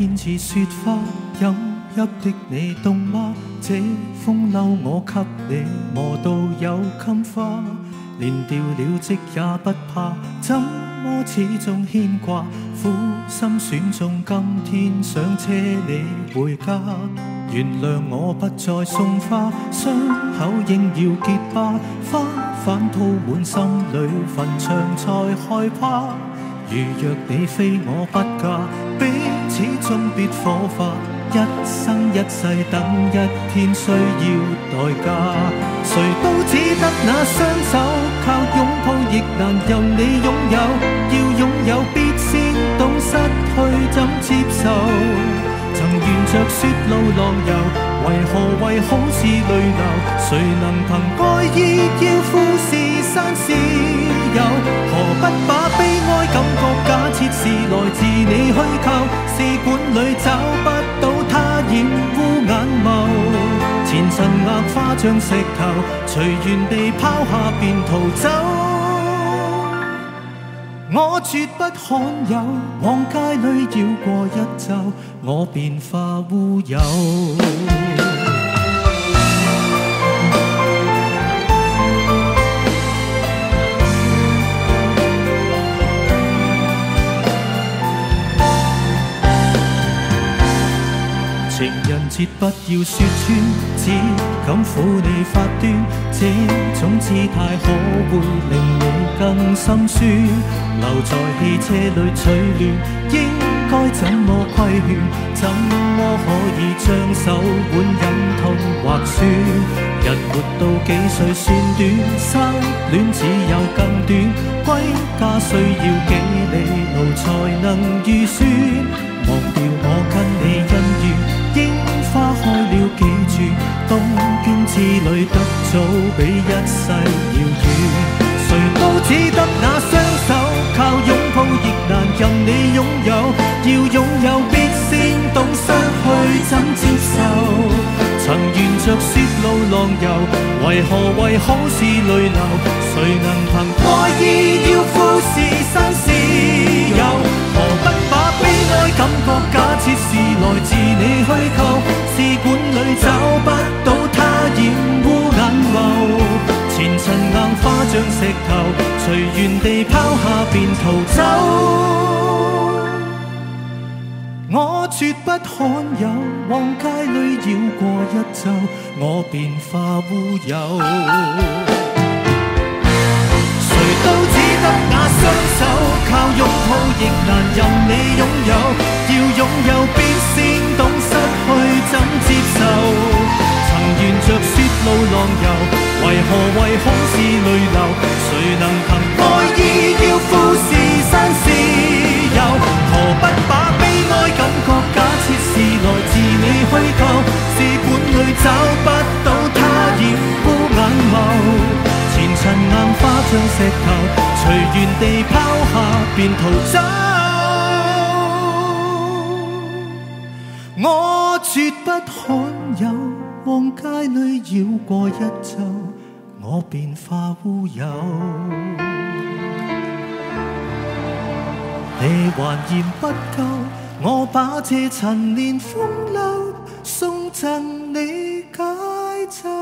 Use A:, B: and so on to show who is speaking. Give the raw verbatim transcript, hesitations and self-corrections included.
A: 片似雪花，飲泣的你凍嗎？這風褸我給你磨到有襟花，連掉了職也不怕，怎麼始終牽掛？苦心選中今天想車你回家，原諒我不再送花，傷口應要結疤，花瓣鋪滿心裏，墳場才害怕。如若你非我不嫁，彼此終必火化，一生一世等一天需要代價。誰都只得那雙手，靠擁抱亦難任你擁有，要擁有必先懂失去怎接受。曾沿着雪路浪遊，為何為好事淚流？誰能憑愛意要富士山私有？何不把悲哀感覺假設是來自你虛構？試管裏找不到它染污眼眸，前塵硬化像石頭，隨緣地拋下便逃走。我絕不罕有，往街裏繞過一晝，我便化烏有。情人節不要說穿，只敢撫你發端，這種姿態可會令你更心酸？留在汽車裏取暖，應該怎麼規勸？怎麼可以將手腕忍痛劃損？人活到幾歲算短，失戀只有更短，歸家需要幾里路才能預算？忘掉我跟你恩怨，櫻花開了幾處，東京之旅得早比一世遙遠。誰都只得那雙手，靠擁抱亦難任你擁有，要擁有必先懂失去怎接受。曾沿着雪路浪遊，為何為好事淚流？誰能憑愛意要富士山私有？何不把悲哀感覺假設是來自你虛構？試管裏找不到它染污眼眸，前塵硬化像石頭，隨緣地拋下便逃走。我絕不罕有，往街裏繞過一晝，我便化烏有。誰都只得那雙手，靠擁抱亦難任你擁有，要擁有必先懂失去怎接受。曾沿着雪路浪遊，為何為好事淚流？誰能憑愛意要富士山私有？何不把悲哀感覺假設是來自你虛構？試管裏找不到它染污眼眸，前塵硬化像石頭，隨緣地拋下便逃走。我絕不罕有，往街裏繞過一晝，我便化烏有。你還嫌不夠，我把這陳年風流送贈你解咒。